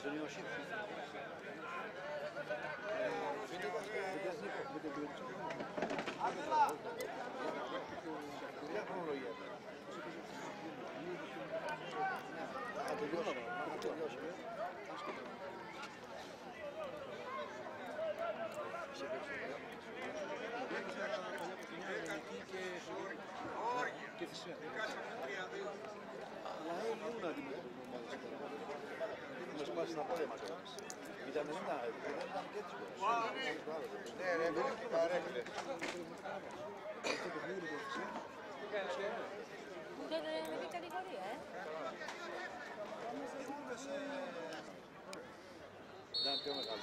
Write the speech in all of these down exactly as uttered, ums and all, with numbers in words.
Στον Ιωσήφ. Ποια χρονολογία. Θα τελειώσω. Θα τελειώσω. Και φυσικά. Αλλά ήμουν να αντιμετωπίσουμε ομάδες τώρα. Μας πάσει στα πόδια μας. Ήταν ένα, δεν ήταν και έτσι. Ναι, ναι, δεν είναι παρέκλε. Αυτό το παιχνίδι το φυσικά. Δεν είναι με κατηγορία, ε. Ήταν πιο μεγάλη.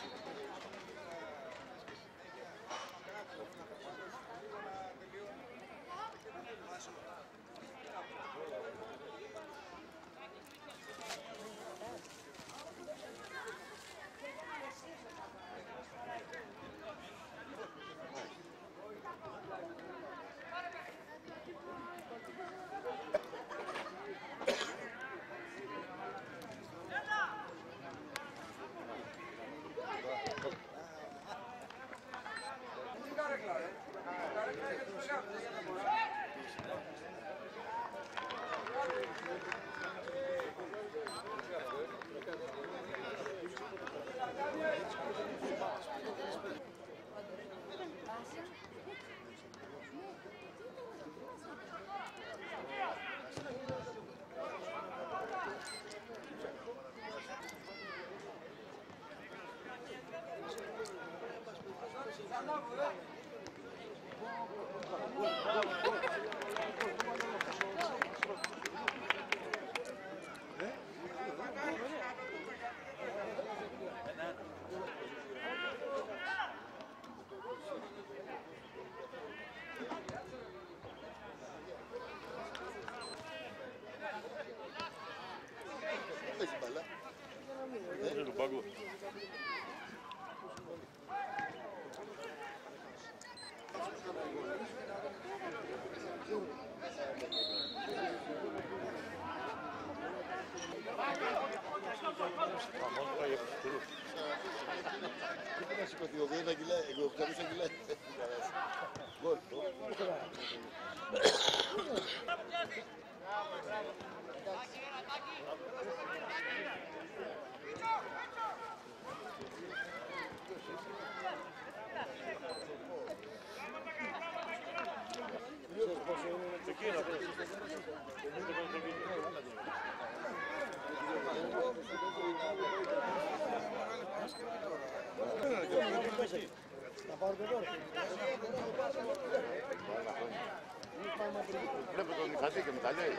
Βλέπω τον Ιχατή και με τα λέει.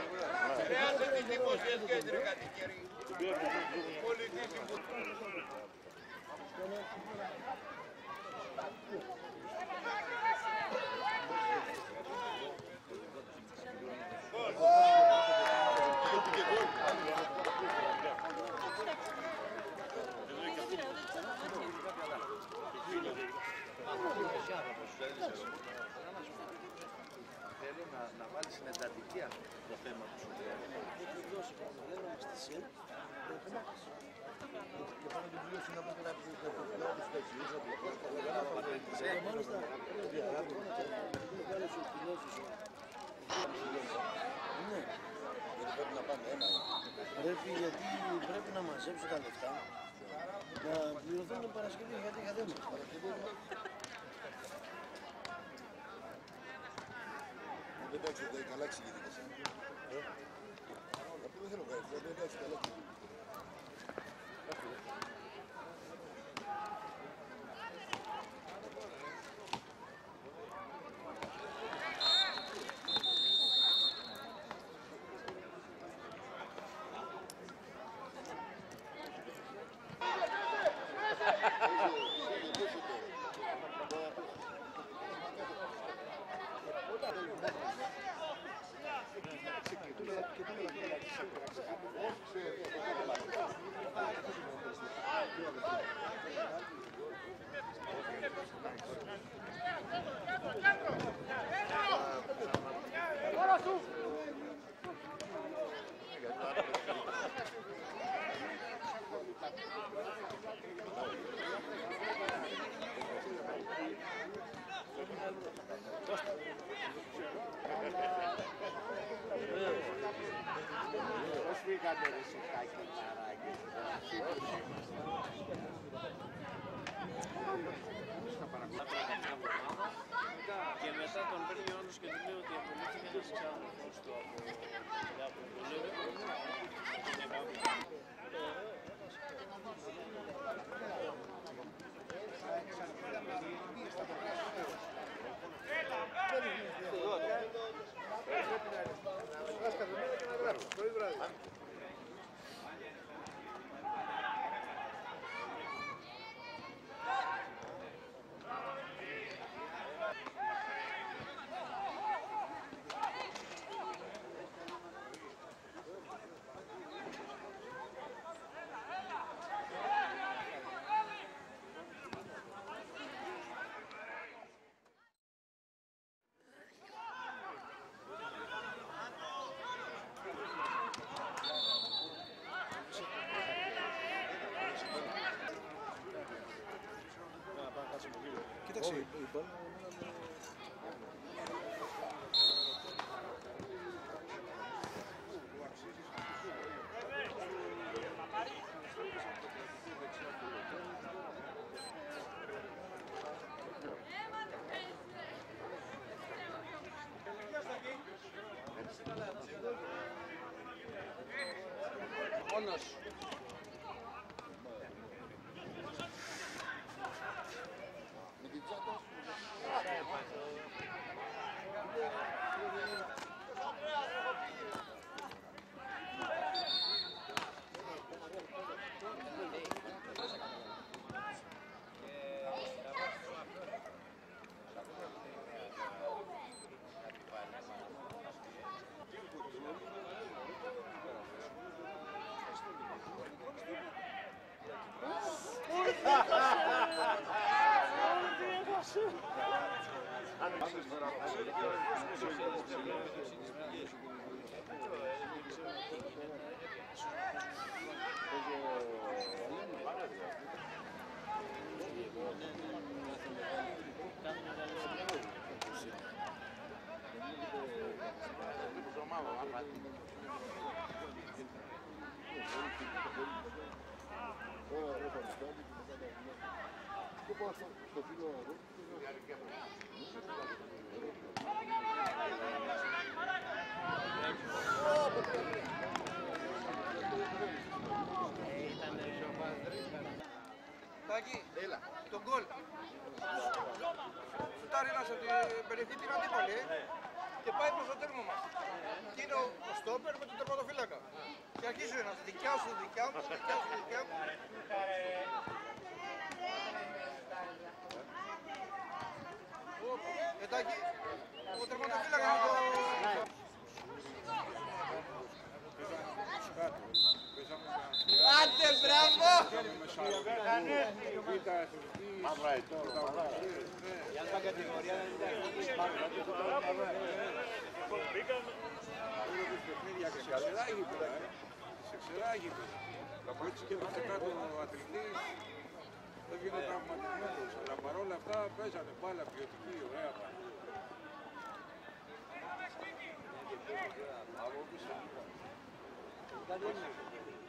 Χρειάζεται δημόσιες κέντρες κατοικιέρι. Πολιτική. Θέλω να, να βάλει στην εντατική αυτό το θέμα του σου. Έχει δώσει λέμε στη ΣΥΝ και πάμε να την πλήρωση να πούμε να πει το πλέον του στεξιούς από το κόσμο. Και μάλιστα μεγάλες ευθυνώσεις. Ναι, γιατί πρέπει να πάμε ένα. Πρέπει, γιατί πρέπει να μαζέψω τα λεφτά να πληρωθούν την Παρασκευή γιατί είχα θέμα. Δεν εντάξει, δεν καλά εξηγήθηκες. Αυτό δεν θέλω να κάνεις, δεν εντάξει, καλά εξηγήθηκες. Και ρε σοκάκι μαράκι. Και μετά τον παίρνει ο άλλος και του λέει ότι απολύθηκε ένας ξάδερφος του από δουλειά που δουλεύει. Κοίταξε, η μπάλα Μόνος. Με την τσάντα. Στο φίλο εδώ. Τάκη, τον γκολ. Σουτάρει ένας από την περιοχή την αντίπαλη ε, και πάει προς το τέρμα μας. Και είναι ο στόπερ με τον τερματοφύλακα. Και αρχίζει ο ένας, δικιά σου, δικιά μου, δικιά σου, δικιά μου. Ε, Τάκη, ο τερματοφύλακας είναι το... Άντε, μπράβο! Μαύρα ετώρο, μαύρα. Η αλφα κατηγορία δεν ήταν Σε ξερά γήπεδα, ε. Σε ξερά γήπεδα. Από έτσι και έπαιξε κάτω ο αθλητής, έβγαινε τραυματισμένος. Αλλά παρόλα αυτά παίζανε μπάλα ποιοτική, ωραία μπάλα. από πίσω.